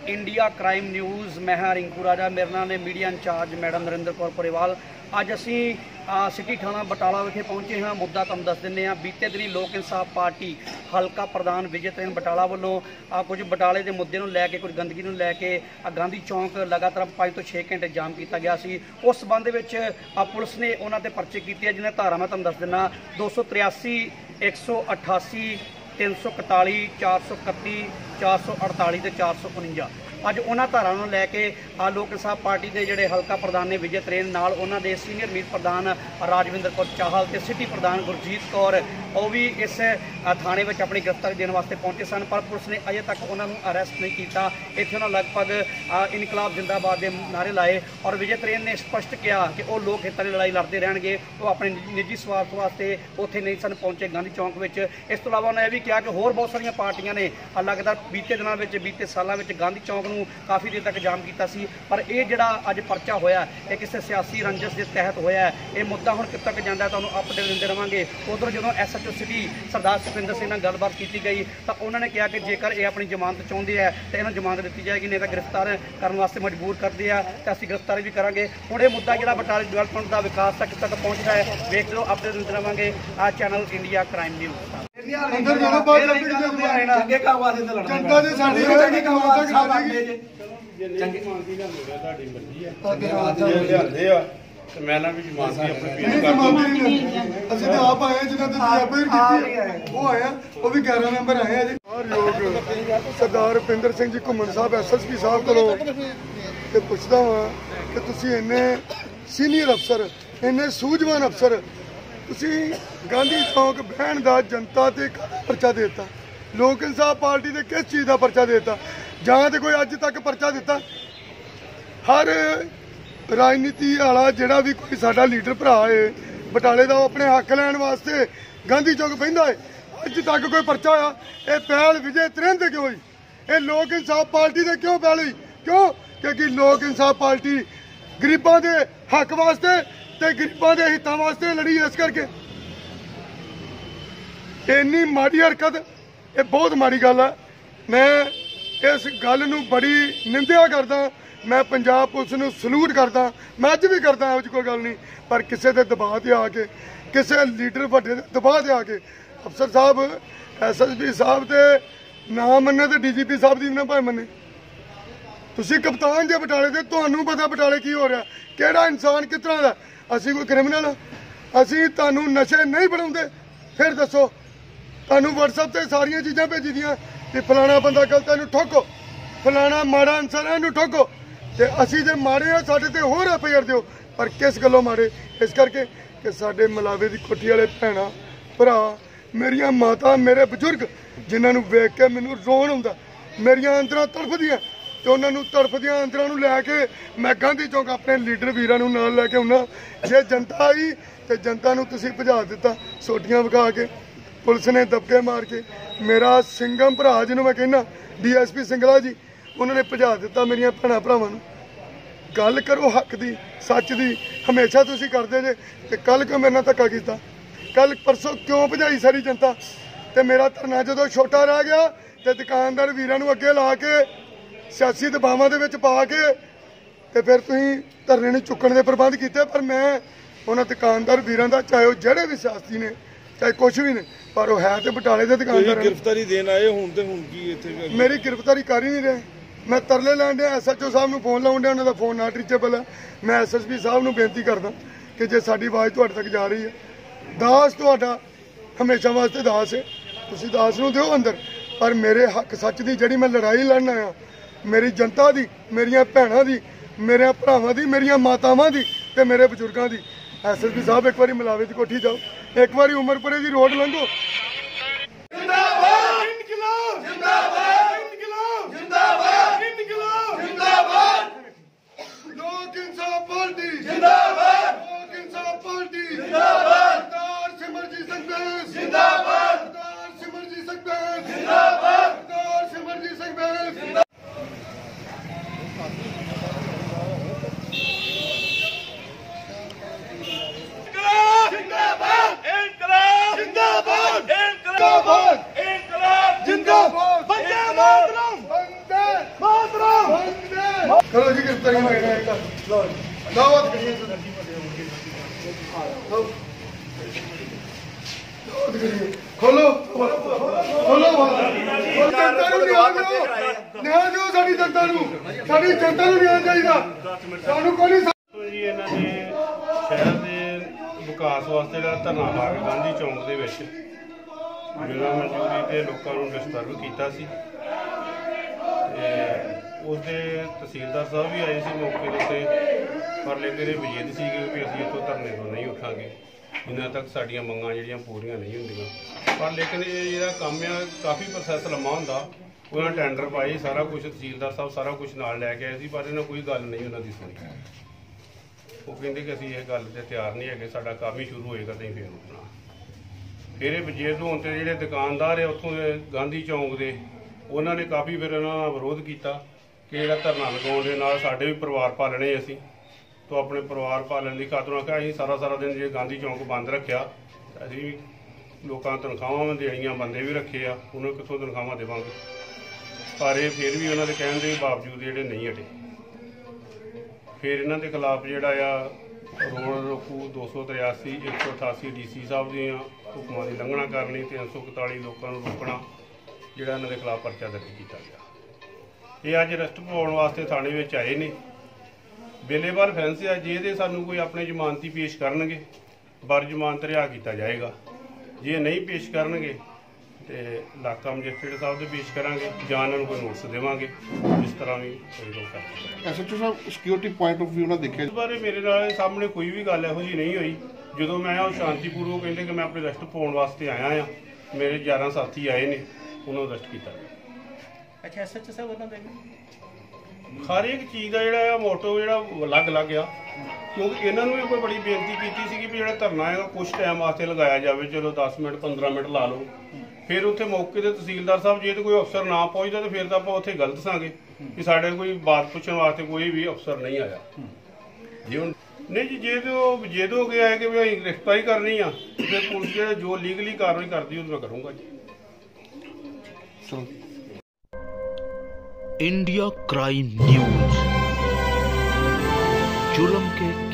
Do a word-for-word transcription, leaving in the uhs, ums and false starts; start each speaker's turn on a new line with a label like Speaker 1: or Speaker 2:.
Speaker 1: India crime news. मैं हाँ रिंकू राजा, मेरे नाल ने media incharge madam Narinder Kaur Parewal. अज असी सिटी थाना बटाला विखे पहुंचे हाँ। मुद्दा तुहानूं दस दिंदे हां। बीते दिनी लोक इंसाफ पार्टी हलका प्रधान विजय तरेन बटाला वालों कुछ बटाले के मुद्दे नूं लैके कुछ गंदगी नूं लैके गांधी चौंक लगातार पाँच तो छे घंटे जाम किया गया सी। उस संबंध विच पुलिस ने उन्हां ते परचे कीते जिन्हें धारा मैं तुहानूं दस दिंदा दो सौ त्रियासी एक सौ अठासी तीन सौ इकताली चार सौ इकत्ती चार सौ अड़ताली तो चार सौ उनंजा। अज उन्होंने धारा नूं लैके लोक इंसाफ पार्टी के जोड़े हलका प्रधान ने विजय तरेन नाल उन्हां दे सीनियर मीत प्रधान राजविंदर कौर चाहल ते सिटी प्रधान गुरजीत कौर वो भी इस थाने में अपनी गिरफ्तारी देने वास्ते पहुंचे सन, पर पुलिस ने अजे तक उन्होंने अरेस्ट नहीं किया। इत्थे उन्होंने लगभग इनकलाब जिंदाबाद के नारे लाए और विजय तरेन ने स्पष्ट किया कि वो लोक हितां दी लड़ाई लड़ते रहणगे, वो अपने निजी स्वार्थ वास्ते उत्थे नहीं सन पहुंचे गांधी चौंक में। इस तो इलावा उन्होंने यह भी कहा कि होर बहुत सारिया पार्टियां ने लगातार बीते दिनों में बीते सालों में गांधी चौंक नूं काफ़ी देर तक जाम किया सी, पर यह जिहड़ा अज परचा होया है किसी सियासी रंजस के तहत होया है। ये मुद्दा हुण कित्थे तक जांदा तुहानूं अपडेट दिंदे रहांगे। उधर जो S H O city Sardar Sukhwinder Singh नाल गलबात की गई तो उन्होंने कहा कि जेकर ये अपनी जमानत चाहते हैं तो इन्होंने जमानत दी जाएगी, नहीं तो गिरफ्तार करने वास्ते मजबूर करते हैं तो असीं गिरफ्तारी भी करांगे। हुण ये मुद्दा जिहड़ा बटाले डेवलपमेंट का विकास तक तक पहुँचता है, वेख लो अपडेट दिंदे रहांगे। आ चैनल इंडिया क्राइम न्यूज़।
Speaker 2: मैं ना भी जमानत ਅਸੀਂ ਤਾਂ ਆਪ ਆਏ ਜਿਨ੍ਹਾਂ ਦੇ ਐਫਆਈਆਰ ਕੀਤੀ ਹੈ ਉਹ ਆਏ ਉਹ ਵੀ ਗਿਆਰਾਂ ਮੈਂਬਰ ਆਏ ਆ ਜੀ। ਔਰ ਸਰਦਾਰ ਰੁਪਿੰਦਰ ਸਿੰਘ ਜੀ ਘੁੰਮਣ ਸਾਹਿਬ ਐਸਐਸਪੀ ਸਾਹਿਬ ਕੋਲੋਂ ਤੇ ਪੁੱਛਦਾ ਹਾਂ ਕਿ ਤੁਸੀਂ ਇੰਨੇ ਸੀਨੀਅਰ ਅਫਸਰ ਇੰਨੇ ਸੂਝਵਾਨ ਅਫਸਰ ਤੁਸੀਂ ਗਾਂਧੀ ਚੌਂਕ ਬਹਿਣ ਦਾ ਜਨਤਾ ਤੇ ਪਰਚਾ ਦੇ ਦਿੱਤਾ, ਲੋਕ ਇਨਸਾਫ ਪਾਰਟੀ ਦੇ ਕਿਸ ਚੀਜ਼ ਦਾ ਪਰਚਾ ਦੇ ਦਿੱਤਾ ਜਾਂ ਤੇ ਕੋਈ ਅੱਜ ਤੱਕ ਪਰਚਾ ਦਿੱਤਾ? हर राजनीति वाला जोड़ा भी कोई साडा लीडर भरा है बटाले का अपने हक लैन वास्ते गांधी चौक बहिंदा है, अज तक कोई परचा होया? ये पहल विजय तरेन ते क्यों हुई? ये लोक इंसाफ पार्टी से क्यों पहल हुई? क्यों? क्योंकि लोक इंसाफ पार्टी गरीबों के हक वास्ते ते गरीबों के हितों वास्ते लड़ी। इस करके इन्नी माड़ी हरकत ये बहुत माड़ी गल है। मैं इस गल नूं बड़ी निंदा करदा, मैं पंजाब पुलिस नूं सलूट करदा, मैं अज भी करदा, ਇਹੋ ਜਿਹੀ कोई गल नहीं। पर किसी के दबाव से आके किसी लीडर वड्डे दबाव से आके अफसर साहब एस एस पी साहब तो ना मन्ने तो डी जी पी साहब की ना भाई मन्ने, तुसीं कप्तान जे बटाले दे, तुहानूं पता बटाले की हो रहा, किहड़ा इंसान किस तरह दा? असीं कोई क्रिमिनल असीं तुहानूं नशे नहीं बढ़ाउंदे? फिर दसो, तुहानूं WhatsApp ते सारियां चीज़ां भेजी दियां कि फलाना बंदा गलत है इहनूं ठोको, फलाना माड़ा इंसान है इहनूं ठोको, ते असीं जे माड़े आ साडे ते होर एफ आई आर दिओ। पर किस गल्लों माड़े? इस करके कि साडे मलावे दी कोठी वाले भैणां भरा, मेरियां माता, मेरे बजुर्ग जिन्हां नूं वेख के मैनूं रोण आउंदा, मेरियां अंदरां तड़फदियां ते उन्हां नूं तड़फदियां अंदरां नूं लैके मैं गांधी चौक अपने लीडर वीरां नूं नाल लैके आउणा। जे जनता आई ते जनता नूं तुसीं भजा दित्ता सोटियां विखा के, पुलिस ने दबके मार के। मेरा सिंघम भरा जिन्हों मैं कहना D S P Singla ji, उन्होंने भजा दिता मेरिया भैन भरावां नूं। गल करो हक दी सच दी, हमेशा तुसीं करदे जे, ते कल क्यों मेरे नाल धक्का कीता? कल परसों क्यों भजाई सारी जनता? ते मेरा धरना जदों छोटा रह गया ते दुकानदार वीरां नूं अगे ला के सियासी दबावां दे विच पा के ते फिर तुसीं धरने नूं चुक्कण दे प्रबंध कीते। पर मैं उन्हां दुकानदार वीरां दा, चाहे वो जेहड़े भी सियासी ने चाहे कुछ भी ने, पर वो है तो बटाले के दुकानदार।
Speaker 3: गिरफ्तारी देन आए हुण ते हुण की इत्थे
Speaker 2: मेरी गिरफ्तारी कर ही नहीं रहे। मैं तरले लैन दिया, एस एच ओ साहब नूं फोन लाउण दिया, उन्हां दा फोन नॉट रीचेबल है। मैं एस एस पी साहब नूं बेनती करदा कि जे साडी आवाज़ तुहाडे तक जा रही है, दास तुहाडा हमेशा वास्ते दास है, तुसीं दास नूं दिओ अंदर। पर मेरे हक सच दी जिहड़ी मैं लड़ाई लड़न आया, मेरी जनता दी, मेरियां भैणां दी, मेरे भरावां दी, मेरियां मातावां दी ते मेरे बजुर्गां दी। एस एस पी साहब एक बारी मलावे दी कोठी जाओ, एक बारी उमरपुरे दी रोड लंघो। लोक इंसाफ पार्टी जिंदाबाद, लोक इंसाफ पार्टी जिंदाबाद, सरदार सिमरजीत सिंह बैस जिंदाबाद, सरदार सिमरजीत सिंह बैस जिंदाबाद, सरदार सिमरजीत सिंह बैस जिंदाबाद।
Speaker 4: जिंदाबाद, जिंदाबाद,
Speaker 2: ਚਲੋ ਜੀ ਗ੍ਰਿਫਤਾਰੀ ਮੰਗਣਾ ਹੈ ਤਾਂ ਲਓ ਲਓ ਹੱਥ ਕਰੀਏ ਲਓ ਹੱਥ ਕਰੀਏ ਖੋਲੋ ਖੋਲੋ ਜਨਤਾ ਨੂੰ ਨਿਆਂ ਦਿਓ ਨਿਆਂ ਦਿਓ ਸਾਡੀ ਜਨਤਾ ਨੂੰ ਸਾਡੀ ਜਨਤਾ ਨੂੰ ਨਿਆਂ ਚਾਹੀਦਾ ਸਾਨੂੰ ਕੋਈ ਨਹੀਂ
Speaker 4: ਜੀ ਇਹਨਾਂ ਨੇ ਸ਼ਹਿਰ ਦੇ ਵਿਕਾਸ ਵਾਸਤੇ ਜਿਹੜਾ ਧਰਨਾ ਲਾ ਕੇ ਗਾਂਧੀ ਚੌਂਕ ਦੇ ਵਿੱਚ ਬਿਨਾਂ ਮਨਜ਼ੂਰੀ ਤੇ ਲੋਕਾਂ ਨੂੰ ਡਿਸਟਰਬ ਕੀਤਾ ਸੀ ਤੇ ਉਸਦੇ ਤਹਿਸੀਲਦਾਰ ਸਾਹਿਬ ਵੀ ਆਏ ਸੀ ਮੌਕੇ ਦੇ ਉੱਤੇ, ਪਰ ਲੇਕਿਨ ਇਹ ਵਿਜੇਦ ਸੀਗੇ ਵੀ ਅਸੀਂ ਇੱਥੋਂ ਧਰਨੇ ਤੋਂ ਨਹੀਂ ਉੱਠਾਂਗੇ ਜਿੰਨਾ ਤੱਕ ਸਾਡੀਆਂ ਮੰਗਾਂ ਜਿਹੜੀਆਂ ਪੂਰੀਆਂ ਨਹੀਂ ਹੁੰਦੀਆਂ। ਪਰ ਲੇਕਿਨ ਇਹ ਜਿਹੜਾ ਕੰਮ ਆ ਕਾਫੀ ਪ੍ਰੋਸੈਸ ਲੰਮਾ ਹੁੰਦਾ, ਉਹਨਾਂ ਟੈਂਡਰ ਪਾਏ ਸਾਰਾ ਕੁਝ, ਤਹਿਸੀਲਦਾਰ ਸਾਹਿਬ ਸਾਰਾ ਕੁਝ ਨਾਲ ਲੈ ਕੇ ਆਏ ਸੀ, ਪਰ ਇਹਨਾਂ ਕੋਈ ਗੱਲ ਨਹੀਂ ਉਹਨਾਂ ਦੀ ਸੁਣੀ। ਉਹ ਕਹਿੰਦੇ ਕਿ ਅਸੀਂ ਇਹ ਗੱਲ ਤੇ ਤਿਆਰ ਨਹੀਂ ਹੈਗੇ, ਸਾਡਾ ਕੰਮ ਹੀ ਸ਼ੁਰੂ ਹੋਏਗਾ ਤਾਂ ਫਿਰ ਉੱਠਣਾ। ਫਿਰ ਇਹ ਵਿਜੇਦ ਹੋਣ ਤੇ ਜਿਹੜੇ ਦੁਕਾਨਦਾਰ ਆ ਉੱਥੋਂ ਦੇ ਗਾਂਧੀ ਚੌਂਕ ਦੇ, ਉਹਨਾਂ ਨੇ ਕਾਫੀ ਫਿਰ ਇਹਨਾਂ ਦਾ ਵਿਰੋਧ ਕੀਤਾ ਕਿ ਜਿਹੜਾ ਧਰਨਾ ਲਗਾਉਣ ਦੇ ਨਾਲ ਸਾਡੇ ਵੀ ਪਰਿਵਾਰ ਪਾਲਣੇ ਅਸੀਂ, ਤੋਂ ਆਪਣੇ ਪਰਿਵਾਰ ਪਾਲਣ ਦੀ ਖਾਤਰ ਆਖਿਆ ਅਸੀਂ ਸਾਰਾ ਸਾਰਾ ਦਿਨ ਜੇ ਗਾਂਧੀ ਚੌਂਕ ਬੰਦ ਰੱਖਿਆ ਅਸੀਂ ਲੋਕਾਂ ਤਨਖਾਹਾਂ ਦੇਣੀਆਂ ਬੰਦੇ ਵੀ ਰੱਖੇ ਆ, ਉਹਨਾਂ ਕਿੱਥੋਂ ਤਨਖਾਹਾਂ ਦੇਵਾਂਗੇ। ਪਰ ਇਹ ਫਿਰ ਵੀ ਉਹਨਾਂ ਦੇ ਕਹਿਣ ਦੇ ਬਾਵਜੂਦ ਜਿਹੜੇ ਨਹੀਂ ਹਟੇ। ਫਿਰ ਇਹਨਾਂ ਦੇ ਖਿਲਾਫ ਜਿਹੜਾ ਆ ਰੋਡ ਰੋਕੂ ਦੋ ਸੌ ਤਰਿਆਸੀ ਇੱਕ ਸੌ ਅਠਾਸੀ ਡੀ ਸੀ ਸਾਹਿਬ ਦੀਆਂ ਹੁਕਮਾਂ ਦੀ ਉਲੰਘਣਾ ਕਰਨੀ, ਤਿੰਨ ਸੌ ਇਕਤਾਲੀ ਲੋਕਾਂ ਨੂੰ ਰੋਕਣਾ, ਜਿਹੜਾ ਇਹਨਾਂ ਦੇ ਖਿਲਾਫ ਪਰਚਾ ਦਰਜ ਕੀਤਾ ਗਿਆ। ਇਹ ਅੱਜ ਅਰੈਸਟ ਪਾਉਣ ਵਾਸਤੇ ਥਾਣੇ ਵਿੱਚ ਆਏ ਨੇ। ਬੇਲੇਵਾਲ ਫੈਂਸ ਆ, ਜੇ ਇਹਦੇ ਸਾਨੂੰ ਕੋਈ ਆਪਣੇ ਜ਼ਮਾਨਤੀ ਪੇਸ਼ ਕਰਨਗੇ ਬਰ ਜ਼ਮਾਨਤ ਰਿਹਾ ਕੀਤਾ ਜਾਏਗਾ, ਜੇ ਨਹੀਂ ਪੇਸ਼ ਕਰਨਗੇ ਤੇ ਇਲਾਕਾ ਮੈਜਿਸਟਰੇਟ ਸਾਹਿਬ ਦੇ ਪੇਸ਼ ਕਰਾਂਗੇ ਜਾਂ ਇਹਨਾਂ ਨੂੰ ਕੋਈ ਨੋਟਿਸ ਦੇਵਾਂਗੇ, ਜਿਸ ਤਰ੍ਹਾਂ ਵੀ ਕੋਈ ਰੋਕ ਕਰ।
Speaker 5: ਐਸ ਐਚ ਓ ਸਾਹਿਬ ਸਿਕਿਉਰਿਟੀ ਪੁਆਇੰਟ ਆਫ ਵਿਊ ਨਾਲ ਦੇਖਿਆ
Speaker 4: ਇਸ ਬਾਰੇ ਮੇਰੇ ਨਾਲ ਸਾਹਮਣੇ ਕੋਈ ਵੀ ਗੱਲ ਇਹੋ ਜਿਹੀ ਨਹੀਂ ਹੋਈ। ਜਦੋਂ ਮੈਂ ਉਹ ਸ਼ਾਂਤੀਪੂਰਵਕ ਕਹਿੰਦੇ ਕਿ ਮੈਂ ਆਪਣੇ ਅਰੈਸਟ ਪਾਉਣ ਵਾਸਤੇ ਆਇਆ ਆ, ਮੇਰੇ ਗਿਆਰਾਂ ਸਾਥੀ ਆਏ ਨੇ, ਉਹਨਾਂ ਨੂੰ ਅਰੈਸਟ ਕੀਤਾ।
Speaker 1: ਅੱਛਾ ਐਸ ਐਚ ਓ ਸਾਹਿਬ ਉਹਨਾਂ ਦੇ
Speaker 4: ਹਰ ਇੱਕ ਚੀਜ਼ ਦਾ ਜਿਹੜਾ ਆ ਮੋਟੋ ਜਿਹੜਾ ਅਲੱਗ ਅਲੱਗ ਆ, ਕਿਉਂਕਿ ਇਹਨਾਂ ਨੂੰ ਵੀ ਕੋਈ ਬੜੀ ਬੇਨਤੀ ਕੀਤੀ ਸੀਗੀ ਵੀ ਜਿਹੜਾ ਧਰਨਾ ਹੈਗਾ ਕੁਛ ਟਾਈਮ ਵਾਸਤੇ ਲਗਾਇਆ ਜਾਵੇ, ਚਲੋ ਦਸ ਮਿੰਟ ਪੰਦਰਾਂ ਮਿੰਟ ਲਾ ਲਓ। ਫਿਰ ਉੱਥੇ ਮੌਕੇ ਤੇ ਤਹਿਸੀਲਦਾਰ ਸਾਹਿਬ ਜੇ ਤੇ ਕੋਈ ਅਫਸਰ ਨਾ ਪਹੁੰਚਦਾ ਤਾਂ ਫਿਰ ਤਾਂ ਆਪਾਂ ਉੱਥੇ ਗਲਤ ਸਾਂਗੇ ਕਿ ਸਾਡੇ ਕੋਈ ਬਾਤ ਪੁੱਛਣ ਵਾਸਤੇ ਕੋਈ ਵੀ ਅਫਸਰ ਨਹੀਂ ਆਇਆ। ਜੇ ਹੁਣ ਨਹੀਂ ਜੀ, ਜੇ ਤੋਂ ਜੇ ਤੋਂ ਹੋ ਗਿਆ ਹੈ ਕਿ ਵੀ ਅਸੀਂ ਗ੍ਰਿਫਤਾਰੀ ਕਰਨੀ ਆ, ਫਿਰ ਪੁਲਿਸ ਜਿਹੜਾ ਜੋ ਲੀਗਲੀ ਕਾਰਵਾਈ ਕਰਦੀ ਉਹ ਮੈਂ ਕਰੂੰਗਾ ਜੀ।
Speaker 6: इंडिया क्राइम न्यूज, जुल्म के